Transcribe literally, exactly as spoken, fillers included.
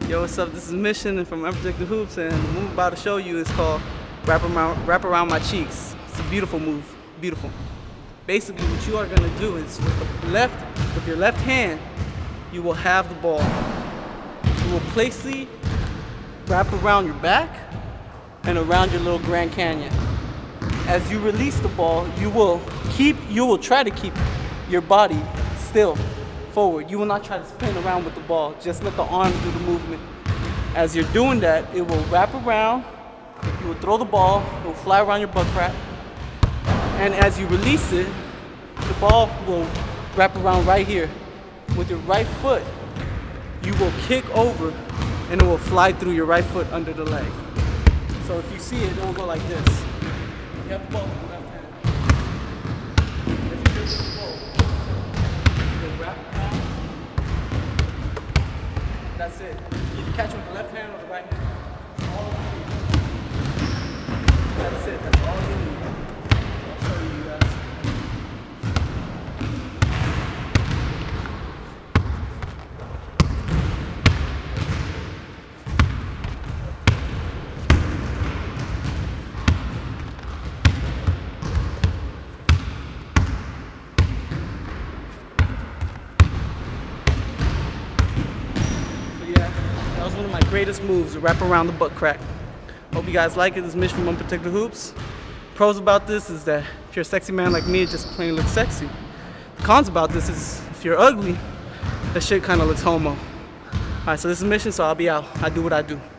Yo, what's up? This is Mission from Unprotected Hoops, and the move I'm about to show you is called Wrap Around, Wrap Around My Cheeks. It's a beautiful move, beautiful. Basically, what you are gonna do is with the left, with your left hand, you will have the ball. You will placely wrap around your back and around your little Grand Canyon. As you release the ball, you will keep, you will try to keep your body still forward. You will not try to spin around with the ball. Just let the arm do the movement. As you're doing that, it will wrap around. You will throw the ball. It will fly around your butt crack. And as you release it, the ball will wrap around right here. With your right foot, you will kick over and it will fly through your right foot under the leg. So if you see it, it will go like this. You have the ball with the left hand. As you do this ball, you wrap around. That's it. You can catch it with the left hand or the right hand. All you need. That's it. That's all you need. I'll show you guys. That was one of my greatest moves, to wrap around the butt crack. Hope you guys like it. This is Mitch from Unprotected Hoops. Pros about this is that if you're a sexy man like me, it just plain looks sexy. The cons about this is if you're ugly, that shit kind of looks homo. Alright, so this is Mission, so I'll be out. I do what I do.